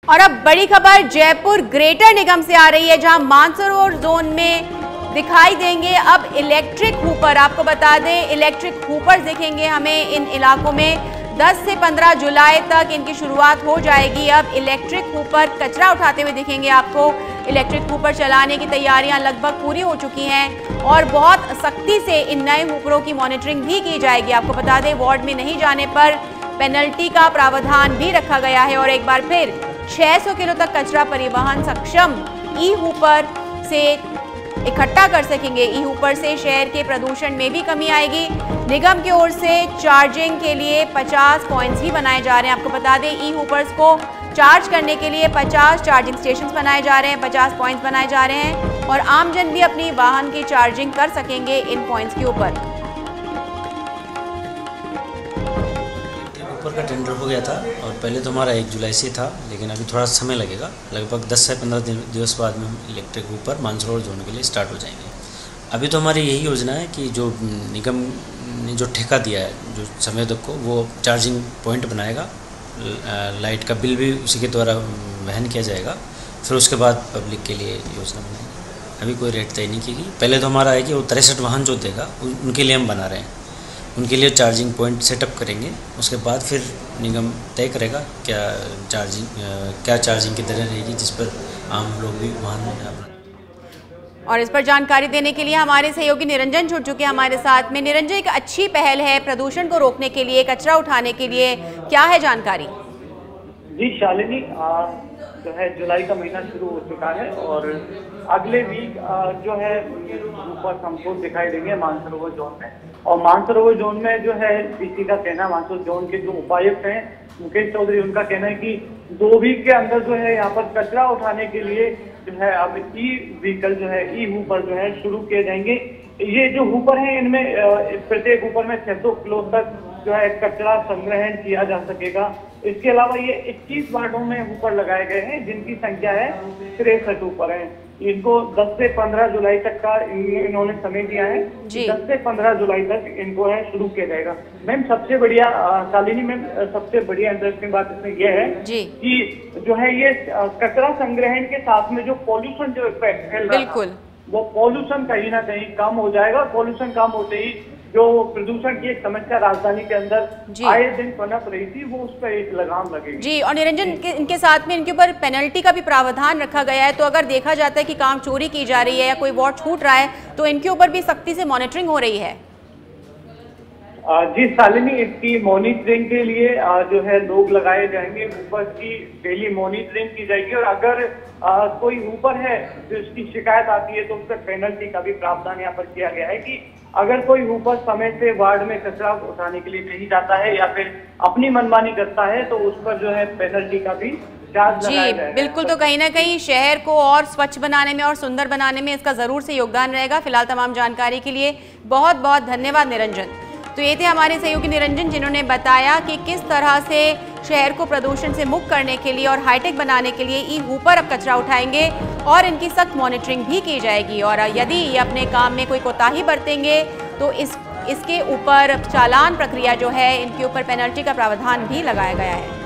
और अब बड़ी खबर जयपुर ग्रेटर निगम से आ रही है, जहां मानसरोवर जोन में दिखाई देंगे अब इलेक्ट्रिक हूपर। आपको बता दें, इलेक्ट्रिक हूपर दिखेंगे हमें इन इलाकों में। 10 से 15 जुलाई तक इनकी शुरुआत हो जाएगी। अब इलेक्ट्रिक हूपर कचरा उठाते हुए दिखेंगे आपको। इलेक्ट्रिक हूपर चलाने की तैयारियां लगभग पूरी हो चुकी हैं और बहुत सख्ती से इन नए हूपरों की मॉनिटरिंग भी की जाएगी। आपको बता दें, वार्ड में नहीं जाने पर पेनल्टी का प्रावधान भी रखा गया है। और एक बार फिर 600 किलो तक कचरा परिवहन सक्षम ई हूपर से इकट्ठा कर सकेंगे। ई हूपर से शहर के प्रदूषण में भी कमी आएगी। निगम की ओर से चार्जिंग के लिए 50 पॉइंट्स भी बनाए जा रहे हैं। आपको बता दें, ई हूपर्स को चार्ज करने के लिए 50 चार्जिंग स्टेशंस बनाए जा रहे हैं, 50 पॉइंट्स बनाए जा रहे हैं और आमजन भी अपनी वाहन की चार्जिंग कर सकेंगे इन पॉइंट्स के ऊपर। का टेंडर हो गया था और पहले तो हमारा 1 जुलाई से था, लेकिन अभी थोड़ा समय लगेगा। लगभग 10 से 15 दिवस बाद में हम इलेक्ट्रिक हूपर मानसरोवर जोन के लिए स्टार्ट हो जाएंगे। अभी तो हमारी यही योजना है कि जो निगम ने जो ठेका दिया है जो संवेदक को, वो चार्जिंग पॉइंट बनाएगा, लाइट का बिल भी उसी के द्वारा वहन किया जाएगा। फिर उसके बाद पब्लिक के लिए योजना बनाएंगे। अभी कोई रेट तय नहीं की गई। पहले तो हमारा है कि वो 63 वाहन जो देगा उनके लिए हम बना रहे हैं, उनके लिए चार्जिंग पॉइंट सेटअप करेंगे। उसके बाद फिर निगम तय करेगा क्या चार्जिंग की दरें रहेगी, जिस पर आम लोग भी वाहन। और इस पर जानकारी देने के लिए हमारे सहयोगी निरंजन जुड़ चुके हैं हमारे साथ में। निरंजन, एक अच्छी पहल है प्रदूषण को रोकने के लिए, कचरा उठाने के लिए, क्या है जानकारी? जी शालिनी, जो है जुलाई का महीना शुरू हो चुका है और अगले वीक जो है ऊपर हमको दिखाई देंगे मानसरोवर जोन में। और मानसरोवर जोन में जो है डीसी का कहना, मानसरोवर जोन के जो उपायुक्त हैं मुकेश चौधरी, उनका कहना है कि 2 वीक के अंदर जो है यहाँ पर कचरा उठाने के लिए जो है अब ई व्हीकल जो है ई हूपर जो है शुरू किए जाएंगे। ये जो हूपर हैं इनमें प्रत्येक हूपर में 600 किलो तक जो है कचरा संग्रहण किया जा सकेगा। इसके अलावा ये 21 वार्डों में हूपर लगाए गए हैं, जिनकी संख्या है 63 हूपर है। इनको 10 से 15 जुलाई तक का इन्होंने समय दिया है। 10 से 15 जुलाई तक इनको है शुरू किया जाएगा। मैम सबसे बढ़िया शालिनी मैम सबसे बढ़िया इंटरेस्टिंग बात इसमें यह है कि जो है ये कचरा संग्रहण के साथ में जो पॉल्यूशन जो इफेक्ट फैल रहा है वो पॉल्यूशन कहीं ना कहीं कम हो जाएगा। पॉल्यूशन कम होते ही जो प्रदूषण की एक समस्या राजधानी के अंदर आए दिन पनप रही थी, वो उस पर एक लगाम लगेगी। जी, और निरंजन, इनके साथ में इनके ऊपर पेनल्टी का भी प्रावधान रखा गया है। तो अगर देखा जाता है कि काम चोरी की जा रही है या कोई वार्ड छूट रहा है तो इनके ऊपर भी सख्ती से मॉनिटरिंग हो रही है। जी शालिनी, इसकी मॉनिटरिंग के लिए जो है लोग लगाए जाएंगे, ऊपर की डेली मॉनिटरिंग की जाएगी। और अगर कोई ऊपर है जो इसकी शिकायत आती है तो उस पर पेनल्टी का भी प्रावधान यहाँ पर किया गया है कि अगर कोई ऊपर समय से वार्ड में कचरा उठाने के लिए नहीं जाता है या फिर अपनी मनमानी करता है तो उस पर जो है पेनल्टी का भी चार्ज लगाया जाएगा। बिल्कुल, तो कहीं ना कहीं शहर को और स्वच्छ बनाने में और सुंदर बनाने में इसका जरूर से योगदान रहेगा। फिलहाल तमाम जानकारी के लिए बहुत बहुत धन्यवाद निरंजन। तो ये थे हमारे सहयोगी निरंजन, जिन्होंने बताया कि किस तरह से शहर को प्रदूषण से मुक्त करने के लिए और हाईटेक बनाने के लिए ई हूपर अब कचरा उठाएंगे और इनकी सख्त मॉनिटरिंग भी की जाएगी। और यदि ये अपने काम में कोई कोताही बरतेंगे तो इसके ऊपर चालान प्रक्रिया जो है, इनके ऊपर पेनल्टी का प्रावधान भी लगाया गया है।